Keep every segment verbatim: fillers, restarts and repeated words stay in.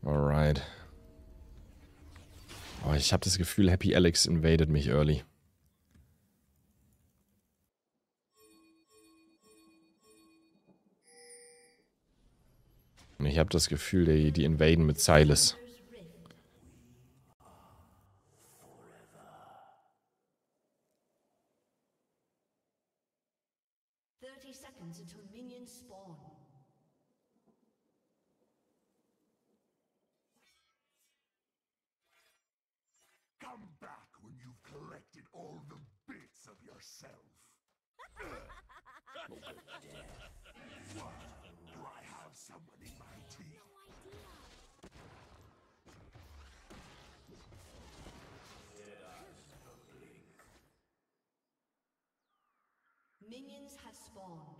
Alright. Oh, ich habe das Gefühl, Happy Alex invaded mich early. Und ich habe das Gefühl, die, die invaden mit Silas. thirty seconds until minions spawn. Come back when you've collected all the bits of yourself. What? Do I have someone in my team? Minions have spawned.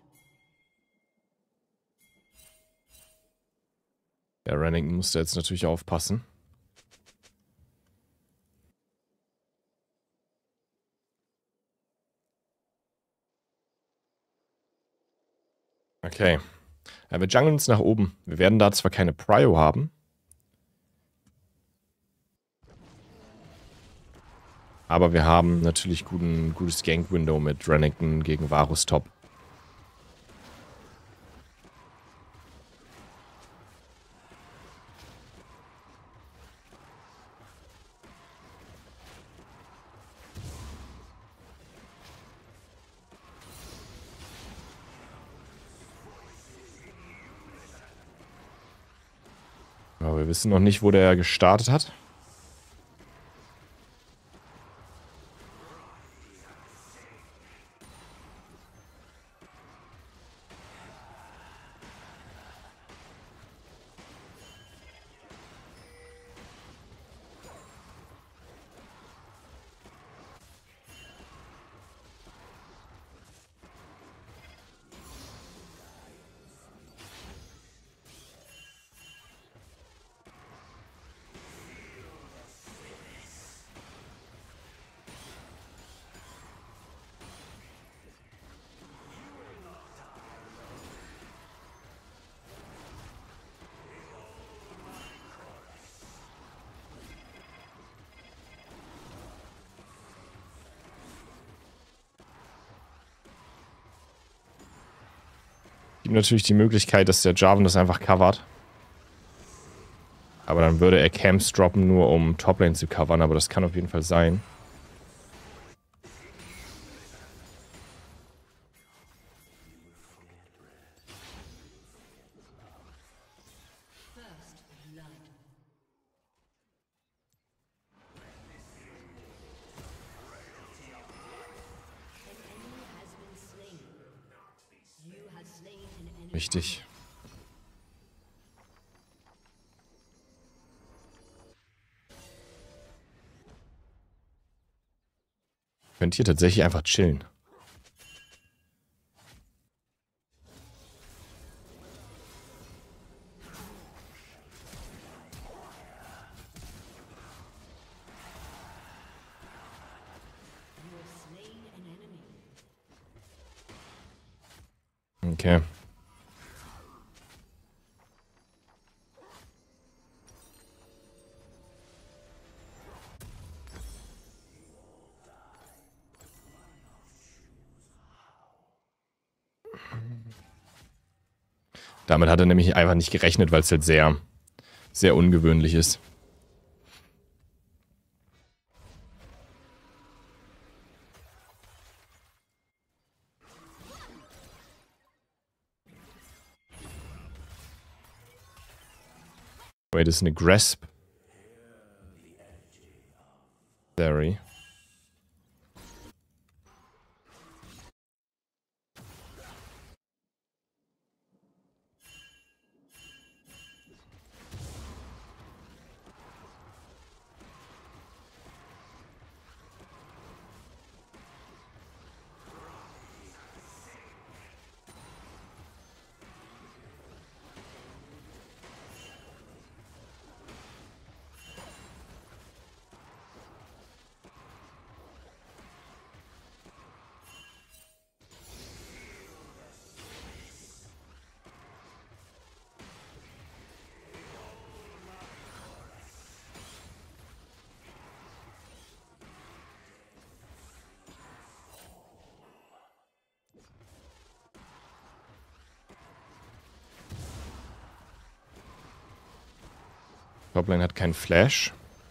Ja, Renekton musste jetzt natürlich aufpassen. Okay. Ja, wir jungeln uns nach oben. Wir werden da zwar keine Prio haben. Aber wir haben natürlich guten, gutes Gank-Window mit Renekton gegen Varus top. Aber wir wissen noch nicht, wo der gestartet hat. Gibt natürlich die Möglichkeit, dass der Jarvan das einfach covert. Aber dann würde er Camps droppen, nur um Toplane zu covern. Aber das kann auf jeden Fall sein. Wichtig. Könnt ihr tatsächlich einfach chillen. Okay. Damit hat er nämlich einfach nicht gerechnet, weil es halt sehr, sehr ungewöhnlich ist. Wait, das ist eine Grasp. Theory. Toplane hat keinen Flash.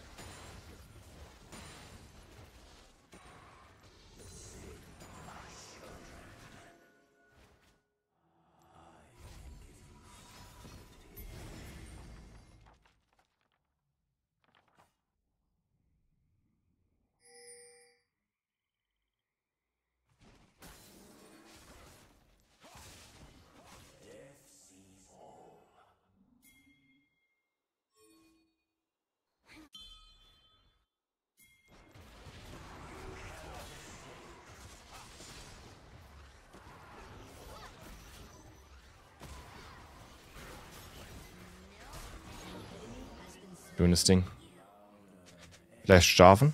Schönes Ding. Flash Jarvan.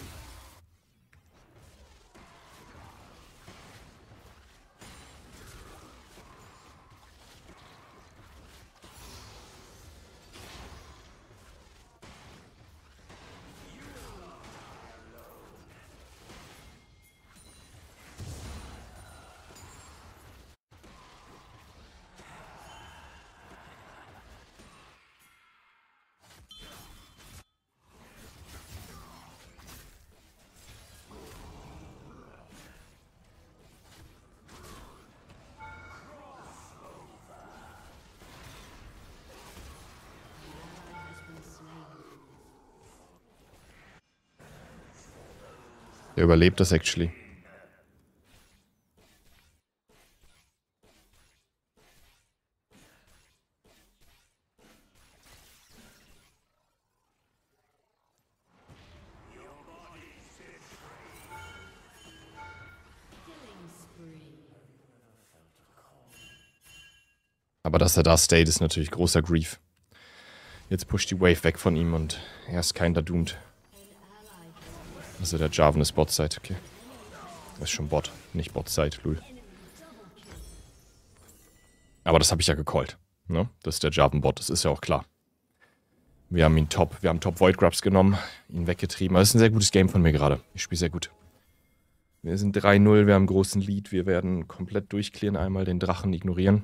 Der überlebt das actually. Aber dass er da stayt, ist natürlich großer Grief. Jetzt pusht die Wave weg von ihm und er ist kein da doomed. Also der Jarvan ist Bot-Side, okay. Das ist schon Bot, nicht Bot-Side, lul. Aber das habe ich ja gecallt, ne? Das ist der Jarvan-Bot, das ist ja auch klar. Wir haben ihn top, wir haben top Void Grubs genommen, ihn weggetrieben. Das ist ein sehr gutes Game von mir gerade. Ich spiele sehr gut. Wir sind drei null, wir haben einen großen Lead, wir werden komplett durchklären, einmal den Drachen ignorieren.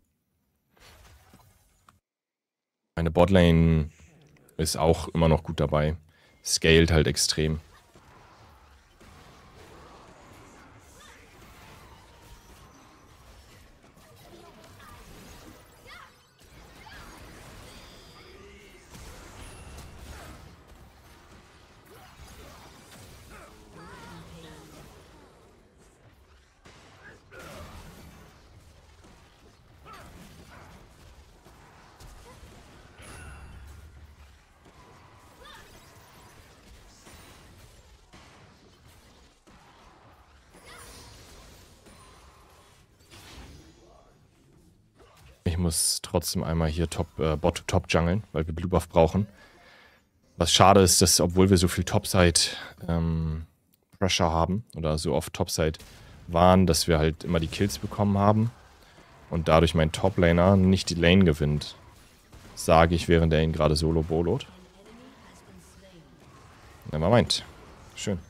Meine Botlane ist auch immer noch gut dabei. Scaled halt extrem. Ich muss trotzdem einmal hier top, äh, Bot top jungeln, weil wir Blue Buff brauchen. Was schade ist, dass obwohl wir so viel Topside ähm, Pressure haben oder so oft Topside waren, dass wir halt immer die Kills bekommen haben und dadurch mein Toplaner nicht die Lane gewinnt. Sage ich, während er ihn gerade solo bolot. Never mind. Schön.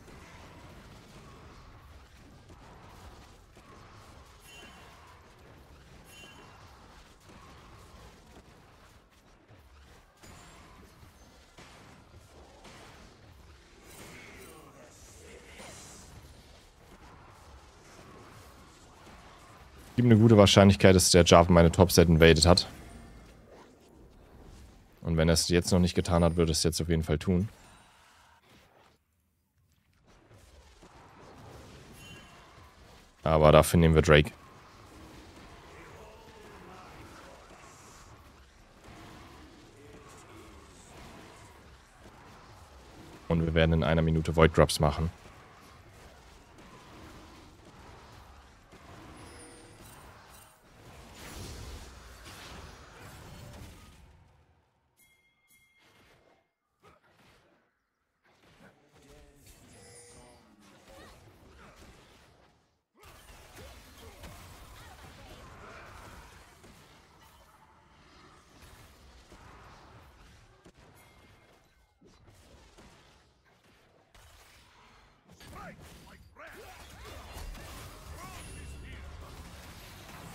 Gibt eine gute Wahrscheinlichkeit, dass der Jarvan meine Topside invaded hat. Und wenn er es jetzt noch nicht getan hat, würde es jetzt auf jeden Fall tun. Aber dafür nehmen wir Drake. Und wir werden in einer Minute Void Grubs machen.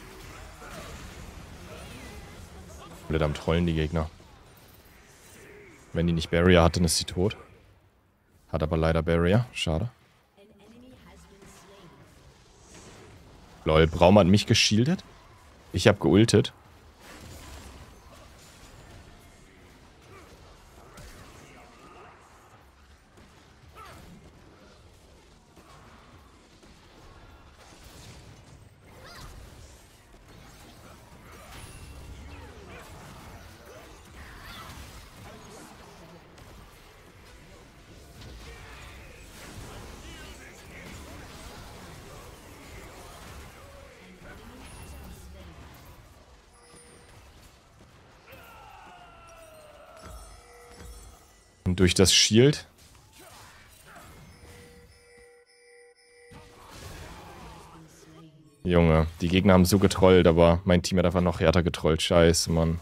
Blöd am Trollen, die Gegner. Wenn die nicht Barrier hat, dann ist sie tot. Hat aber leider Barrier. Schade. Lol, Braum hat mich geshieldet. Ich habe geultet. Und durch das Shield Junge, die Gegner haben so getrollt, aber mein Team hat einfach noch härter getrollt. Scheiße, Mann.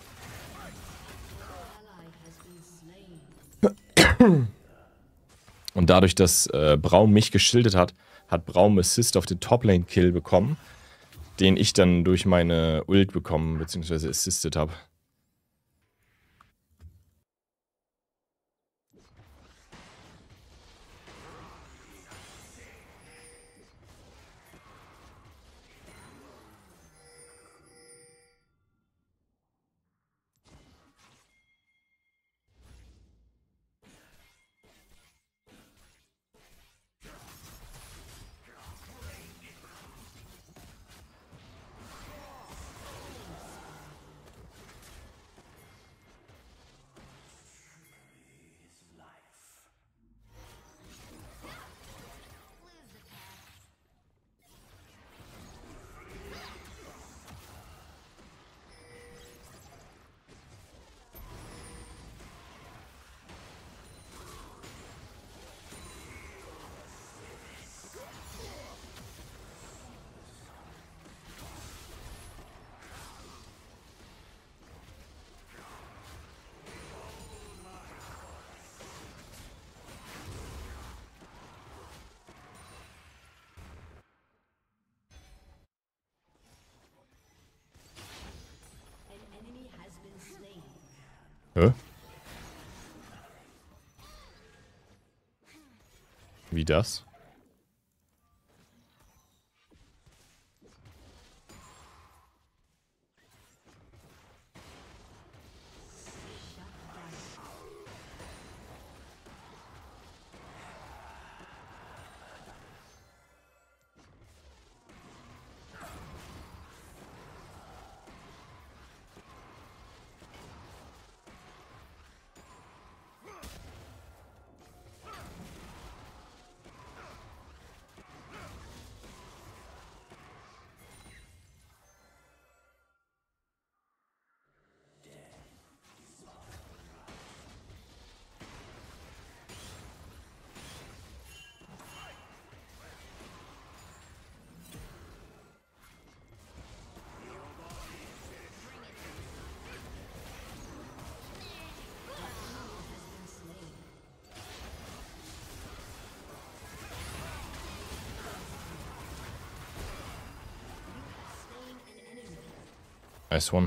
Und dadurch, dass äh, Braum mich geschildet hat, hat Braum Assist auf den Top-Lane-Kill bekommen, den ich dann durch meine Ult bekommen, beziehungsweise assisted habe. Hä? Wie das? Nice one.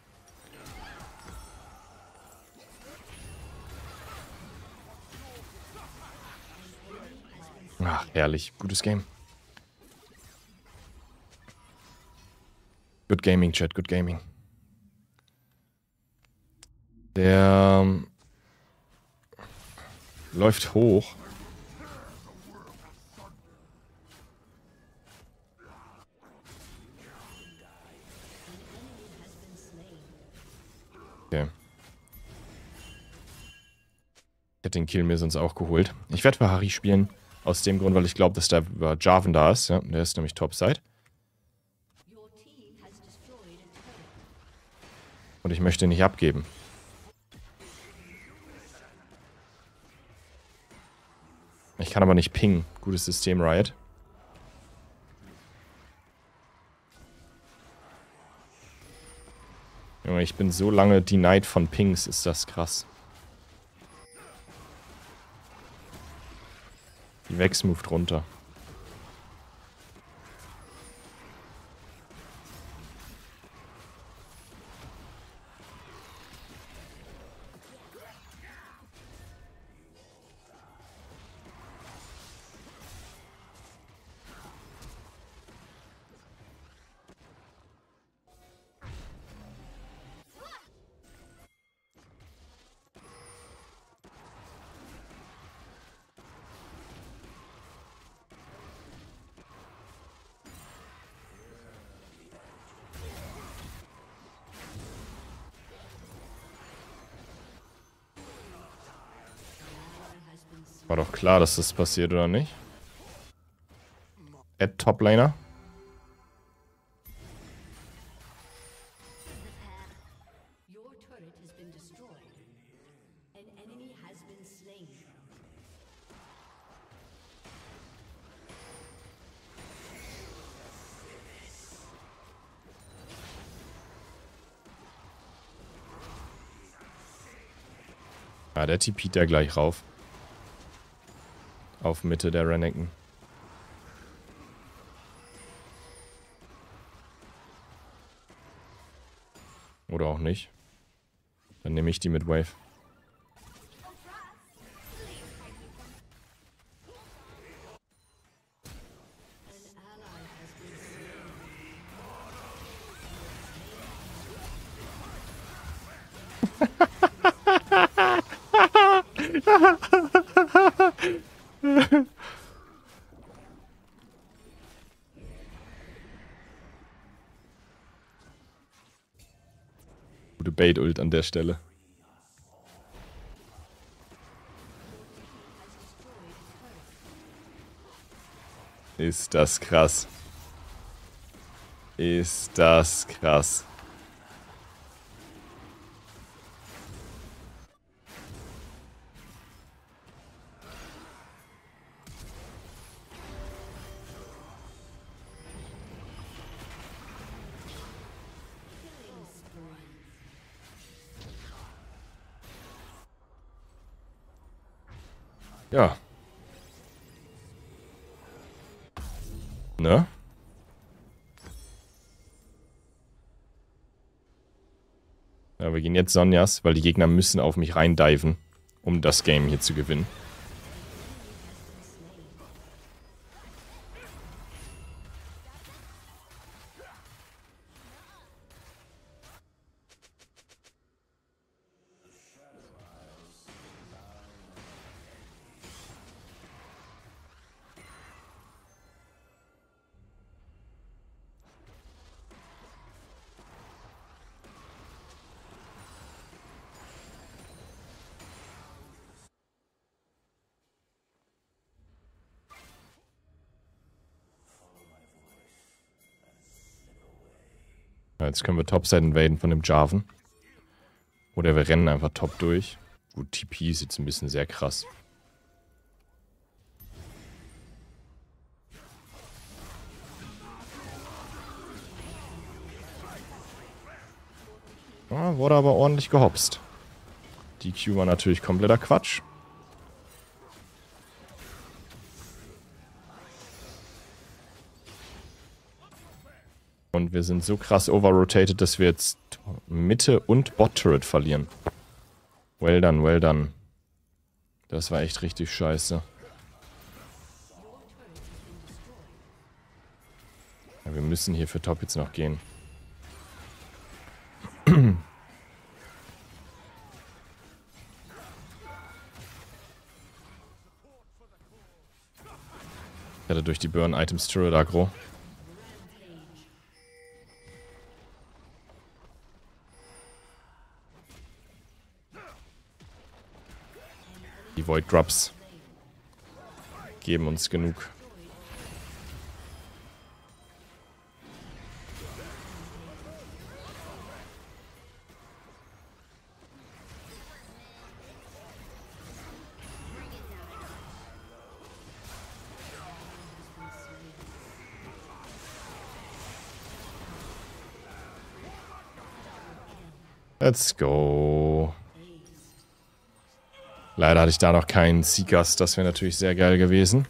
Ach, herrlich. Gutes Game. Good Gaming, Chat. Good Gaming. Der ähm, läuft hoch. Okay. Ich hätte den Kill mir sonst auch geholt. Ich werde für Harry spielen. Aus dem Grund, weil ich glaube, dass da Jarvan da ist. Ja, der ist nämlich Topside. Und ich möchte ihn nicht abgeben. Ich kann aber nicht pingen. Gutes System, Riot. Junge, ich bin so lange denied von Pings, ist das krass. Die Vex moved runter. War doch klar, dass das passiert, oder nicht? At Toplaner. Your turret has been destroyed. An enemy has been slain. Ja, der T P't da gleich rauf. Auf Mitte der Renekton. Oder auch nicht. Dann nehme ich die mit Wave. Gute Bait-Ult an der Stelle. Ist das krass. Ist das krass. Ja. Ne? Ja, wir gehen jetzt Sonjas, weil die Gegner müssen auf mich reindiven, um das Game hier zu gewinnen. Ja, jetzt können wir Topside invaden von dem Jarvan. Oder wir rennen einfach top durch. Gut, T P ist jetzt ein bisschen sehr krass. Ja, wurde aber ordentlich gehopst. Die Q war natürlich kompletter Quatsch. Und wir sind so krass overrotated, dass wir jetzt Mitte und Bot-Turret verlieren. Well done, well done. Das war echt richtig scheiße. Ja, wir müssen hier für Top jetzt noch gehen. Ich hatte durch die Burn-Items Turret aggro. Die Void Drops geben uns genug. Let's go. Leider hatte ich da noch keinen Seekers, das wäre natürlich sehr geil gewesen.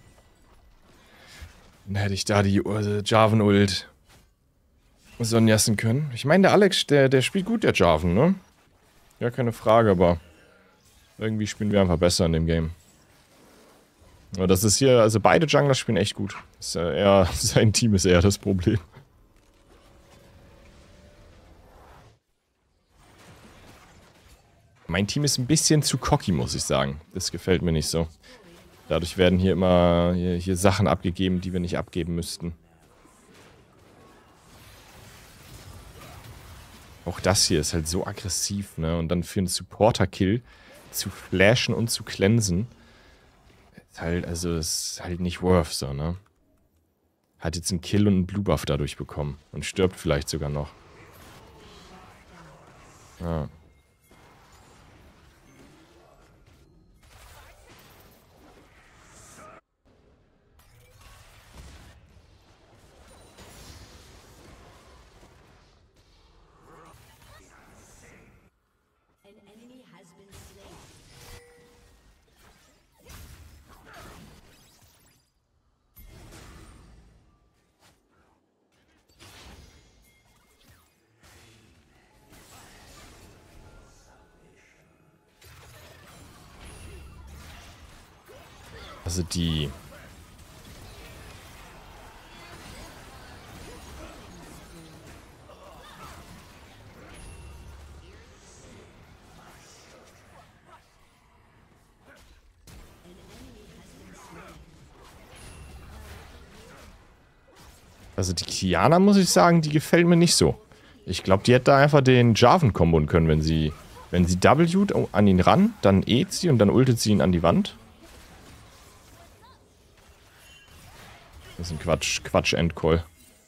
Dann hätte ich da die uh, Jarvan-Ult sonjassen können. Ich meine, der Alex, der, der spielt gut, der Jarvan, ne? Ja, keine Frage, aber irgendwie spielen wir einfach besser in dem Game. Aber das ist hier, also beide Jungler spielen echt gut. Ist, äh, eher, sein Team ist eher das Problem. Mein Team ist ein bisschen zu cocky, muss ich sagen. Das gefällt mir nicht so. Dadurch werden hier immer hier, hier Sachen abgegeben, die wir nicht abgeben müssten. Auch das hier ist halt so aggressiv, ne? Und dann für einen Supporter-Kill zu flashen und zu cleansen. Ist halt, also ist halt nicht worth so, ne? Hat jetzt einen Kill und einen Blue Buff dadurch bekommen. Und stirbt vielleicht sogar noch. Ja. An enemy has been slain. Also die... Also die Kiana, muss ich sagen, die gefällt mir nicht so. Ich glaube, die hätte da einfach den Jarvan kombon können, wenn sie... Wenn sie W'd an ihn ran, dann E't sie und dann ultet sie ihn an die Wand. Das ist ein Quatsch, Quatsch-Endcall.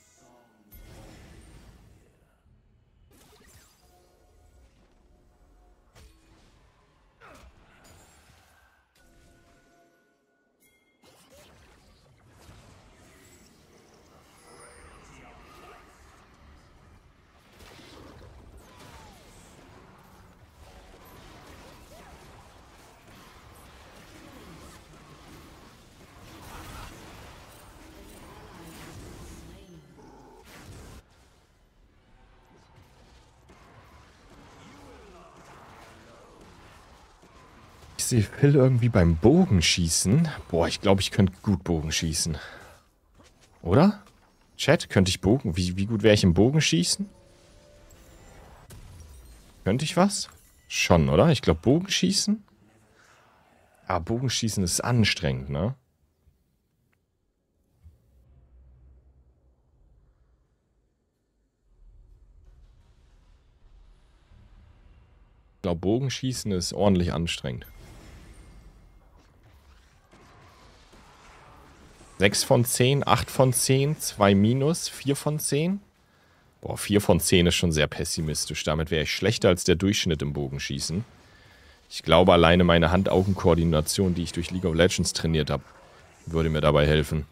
Ich sehe Phil irgendwie beim Bogenschießen. Boah, ich glaube, ich könnte gut Bogenschießen. Oder? Chat, könnte ich Bogen... Wie, wie gut wäre ich im Bogenschießen? Könnte ich was? Schon, oder? Ich glaube, Bogenschießen. Ah, Bogenschießen ist anstrengend, ne? Ich glaube, Bogenschießen ist ordentlich anstrengend. sechs von zehn, acht von zehn, zwei minus, vier von zehn. Boah, vier von zehn ist schon sehr pessimistisch. Damit wäre ich schlechter als der Durchschnitt im Bogenschießen. Ich glaube, alleine meine Hand-Augen-Koordination, die ich durch League of Legends trainiert habe, würde mir dabei helfen.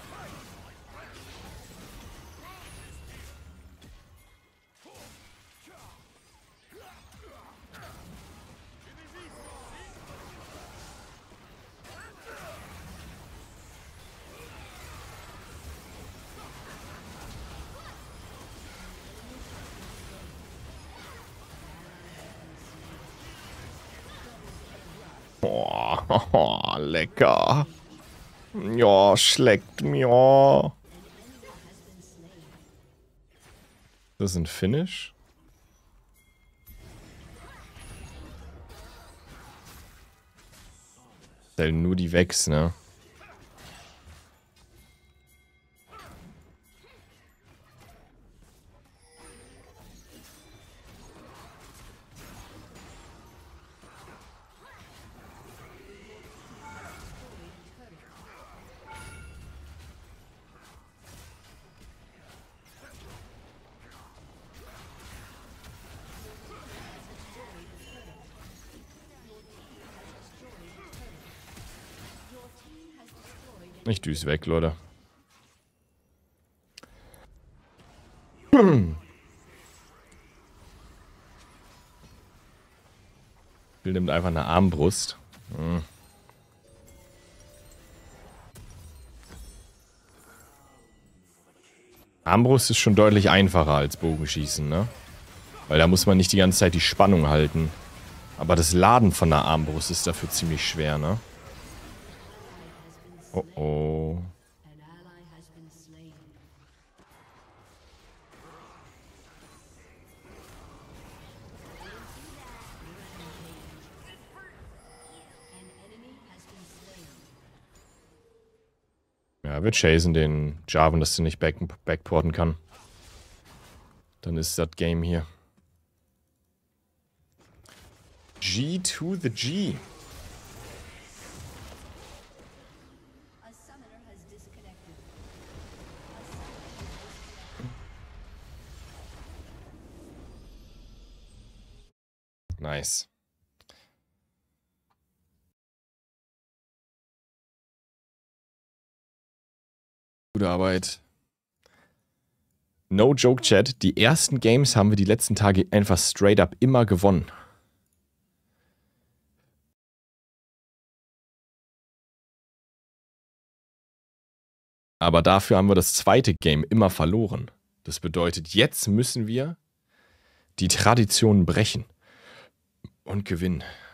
Oh, lecker. Ja, schleckt mir. Das ist ein Finish. Zählen nur die Vex, ne? Ich düse weg, Leute. Hm. Bill nimmt einfach eine Armbrust. Hm. Armbrust ist schon deutlich einfacher als Bogenschießen, ne? Weil da muss man nicht die ganze Zeit die Spannung halten. Aber das Laden von der Armbrust ist dafür ziemlich schwer, ne? Oh oh. An ally has been slain. An enemy has been slain. Ja, wir chasen den Jarvan, dass der nicht back backporten kann. Dann ist das Game hier. G to the G. Nice. Gute Arbeit. No joke, Chat. Die ersten Games haben wir die letzten Tage einfach straight up immer gewonnen. Aber dafür haben wir das zweite Game immer verloren. Das bedeutet, jetzt müssen wir die Tradition brechen und gewinnen.